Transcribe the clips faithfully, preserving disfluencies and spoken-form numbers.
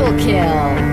Triple kill.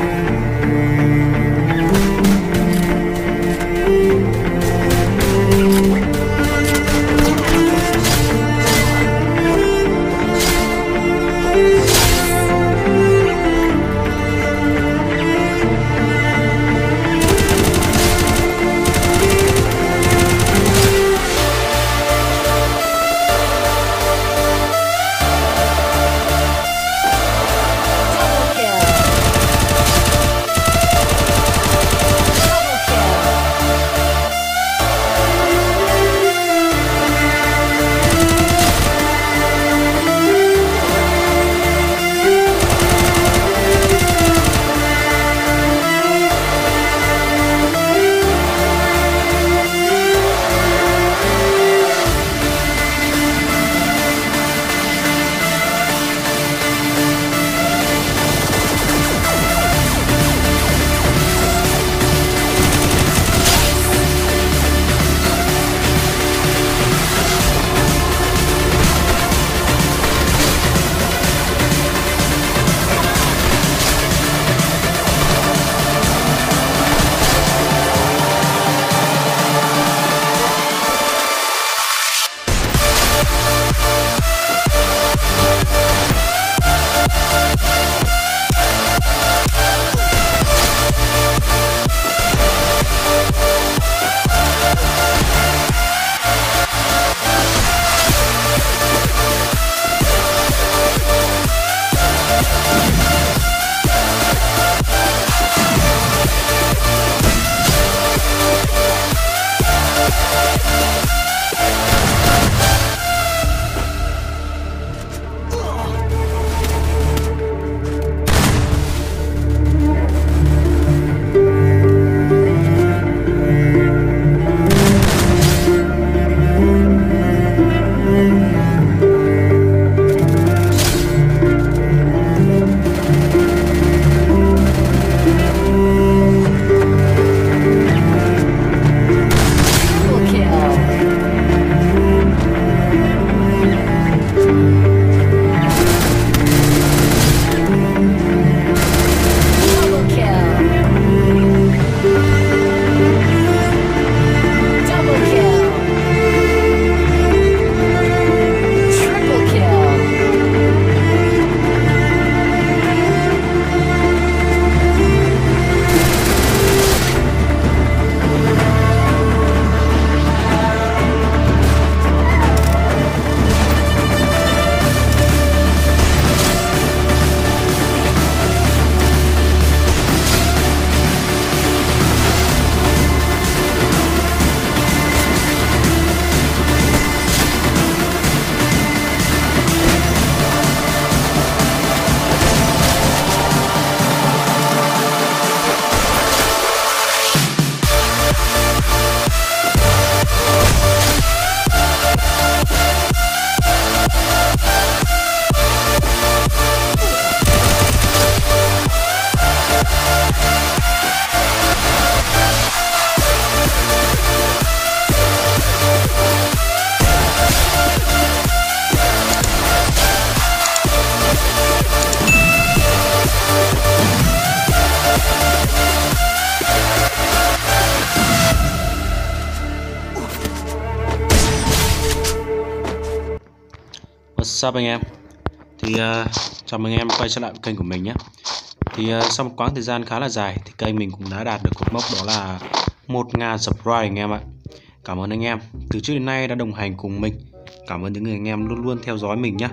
What's up anh em? Thì uh, chào mừng em quay trở lại kênh của mình nhé. Thì uh, sau một quãng thời gian khá là dài thì kênh mình cũng đã đạt được cột mốc đó là một nghìn subscribe anh em ạ. Cảm ơn anh em từ trước đến nay đã đồng hành cùng mình. Cảm ơn những người anh em luôn luôn theo dõi mình nhé.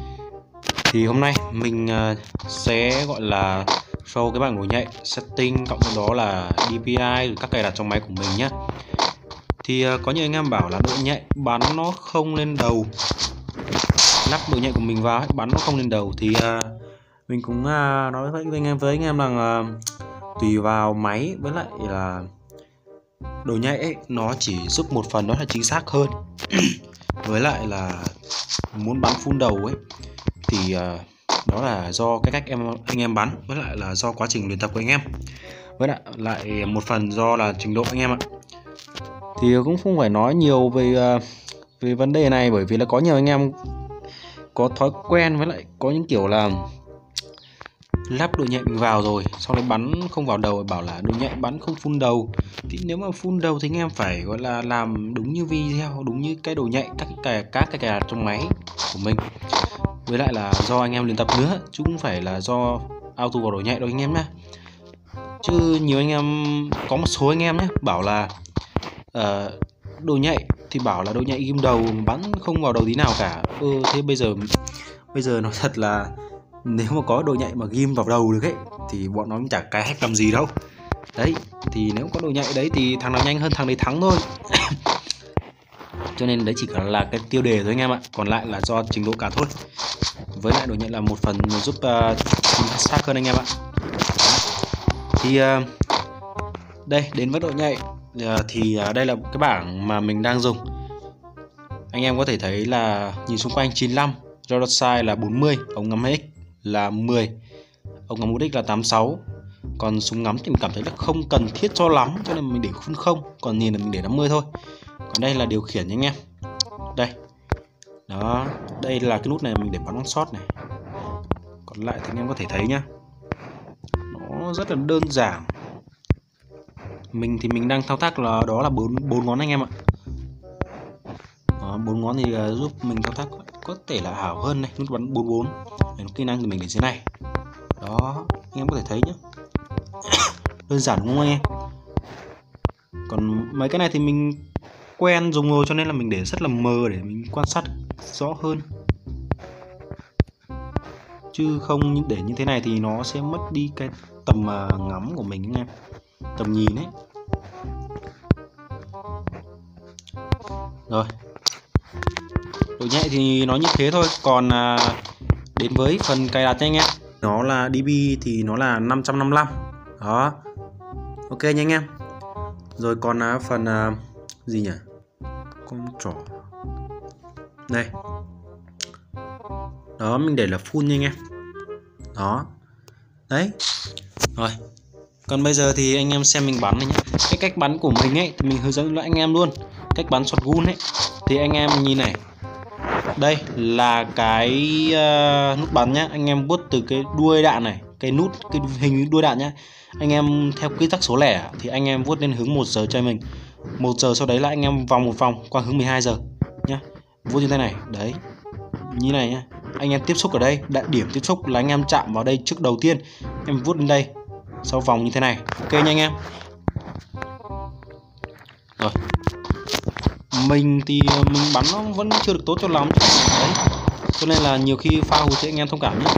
Thì hôm nay mình uh, sẽ gọi là show cái bảng độ nhạy, setting cộng với đó là đê pê i các cài đặt trong máy của mình nhé. Thì uh, có những anh em bảo là độ nhạy bắn nó không lên đầu, lắp độ nhạy của mình vào ấy, bắn nó không lên đầu. Thì uh, mình cũng uh, nói với anh em với anh em rằng uh, tùy vào máy với lại là độ nhạy ấy, nó chỉ giúp một phần đó là chính xác hơn với lại là muốn bắn full đầu ấy thì uh, đó là do cái cách em anh em bắn, với lại là do quá trình luyện tập của anh em, với lại lại một phần do là trình độ anh em ạ. Thì cũng không phải nói nhiều về uh, về vấn đề này, bởi vì là có nhiều anh em có thói quen với lại có những kiểu là lắp độ nhạy mình vào rồi, sau đấy bắn không vào đầu, bảo là độ nhạy bắn không full đầu. Thì nếu mà full đầu thì anh em phải gọi là làm đúng như video, đúng như cái độ nhạy các cái các cái cài đặt trong máy của mình. Với lại là do anh em luyện tập nữa, chứ không phải là do auto vào độ nhạy đâu anh em nhé. Chứ nhiều anh em, có một số anh em nhé bảo là uh, độ nhạy thì bảo là độ nhạy ghim đầu bắn không vào đầu tí nào cả. Ừ, thế bây giờ bây giờ nói thật là nếu mà có độ nhạy mà ghim vào đầu được ấy thì bọn nó cũng chả cái hack làm gì đâu. Đấy, thì nếu có độ nhạy đấy thì thằng nào nhanh hơn thằng đấy thắng thôi. Cho nên đấy chỉ là cái tiêu đề thôi anh em ạ, còn lại là do trình độ cả thôi. Với lại độ nhạy là một phần giúp uh, sát hơn anh em ạ. Thì uh, đây, đến với độ nhạy uh, thì uh, đây là cái bảng mà mình đang dùng. Anh em có thể thấy là nhìn xung quanh chín mươi lăm, radar size là bốn mươi, ống ngắm X là mười, ống ngắm út X là tám mươi sáu. Còn súng ngắm thì mình cảm thấy là không cần thiết cho lắm, cho nên mình để phun không, còn nhìn là mình để năm mươi thôi. Còn đây là điều khiển nha anh em. Đây. Đó, đây là cái nút này mình để bắn one shot này. Còn lại thì anh em có thể thấy nhá, nó rất là đơn giản. Mình thì mình đang thao tác là đó là bốn bốn ngón anh em ạ. Đó, bốn ngón thì uh, giúp mình thao tác có thể là hảo hơn này, nút bắn bốn bốn. Này, kỹ năng thì mình để dưới này. Đó, anh em có thể thấy nhá. Đơn giản đúng không anh em? Còn mấy cái này thì mình quen dùng rồi, cho nên là mình để rất là mờ để mình quan sát rõ hơn. Chứ không để như thế này thì nó sẽ mất đi cái tầm uh, ngắm của mình anh em, tầm nhìn ấy. Rồi, độ nhạy thì nó như thế thôi. Còn uh, đến với phần cài đặt nha anh em, nó là đê bê thì nó là năm trăm năm mươi lăm. Đó, ok nha anh em. Rồi còn uh, phần uh, gì nhỉ, con trỏ đây. Đó, mình để là full nha anh em. Đó, đấy. Rồi, còn bây giờ thì anh em xem mình bắn này nhé. Cái cách bắn của mình ấy thì mình hướng dẫn lại anh em luôn. Cách bắn shotgun ấy thì anh em nhìn này, đây là cái uh, nút bắn nhá. Anh em vuốt từ cái đuôi đạn này, cái nút, cái hình đuôi đạn nhá. Anh em theo quy tắc số lẻ thì anh em vuốt lên hướng một giờ cho mình. Một giờ sau đấy là anh em vòng một vòng qua hướng mười hai giờ nhá. Vuốt như thế này, đấy. Như này nhá. Anh em tiếp xúc ở đây, đại điểm tiếp xúc là anh em chạm vào đây trước đầu tiên. Em vuốt lên đây, sau vòng như thế này. Ok nha anh em. Rồi. Mình thì mình bắn nó vẫn chưa được tốt cho lắm. Đấy. Cho nên là nhiều khi pha hụt thì anh em thông cảm nhé.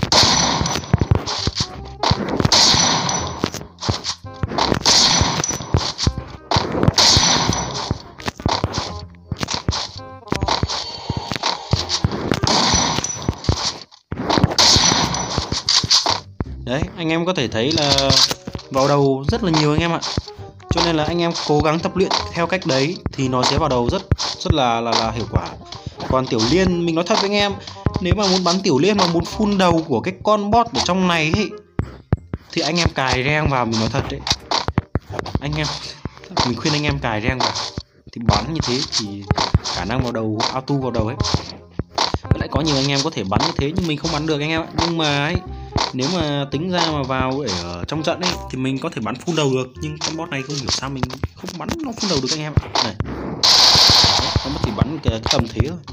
Đấy, anh em có thể thấy là vào đầu rất là nhiều anh em ạ. Cho nên là anh em cố gắng tập luyện theo cách đấy thì nó sẽ vào đầu rất rất là là, là hiệu quả. Còn tiểu liên, mình nói thật với anh em, nếu mà muốn bắn tiểu liên mà muốn phun đầu của cái con bot ở trong này ấy, thì anh em cài reng vào, mình nói thật đấy. Anh em, mình khuyên anh em cài reng vào thì bắn như thế thì khả năng vào đầu, auto vào đầu ấy. Với lại có nhiều anh em có thể bắn như thế nhưng mình không bắn được anh em ạ. Nhưng mà ấy, nếu mà tính ra mà vào ở trong trận ấy thì mình có thể bắn full đầu được, nhưng con bot này không hiểu sao mình không bắn nó full đầu được anh em ạ. Này, nó chỉ bắn cái, cái tầm thế thôi.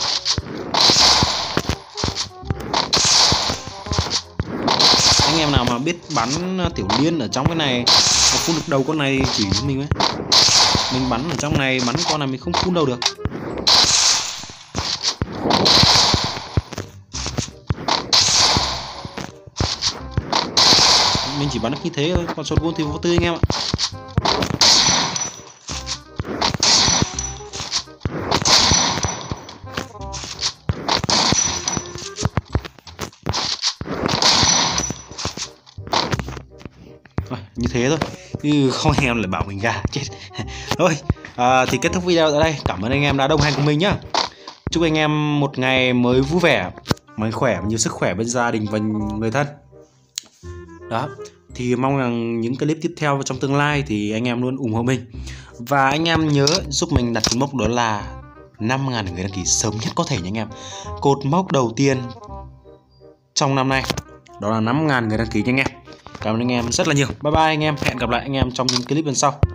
Anh em nào mà biết bắn tiểu liên ở trong cái này mà phun được đầu con này chỉ cho mình ấy. Mình bắn ở trong này, bắn con này mình không phun đầu được. Mình chỉ bắn được như thế thôi, còn shotgun thì vô tư anh em ạ. Rồi, như thế thôi, chứ không anh em lại bảo mình gà chết. Thôi, à, thì kết thúc video tại đây. Cảm ơn anh em đã đồng hành cùng mình nhá. Chúc anh em một ngày mới vui vẻ, mạnh khỏe, nhiều sức khỏe bên gia đình và người thân. Đó, thì mong rằng những clip tiếp theo trong tương lai thì anh em luôn ủng hộ mình. Và anh em nhớ giúp mình đặt cái mốc đó là năm nghìn người đăng ký sớm nhất có thể nha anh em. Cột mốc đầu tiên trong năm nay đó là năm ngàn người đăng ký nha anh em. Cảm ơn anh em rất là nhiều. Bye bye anh em, hẹn gặp lại anh em trong những clip lần sau.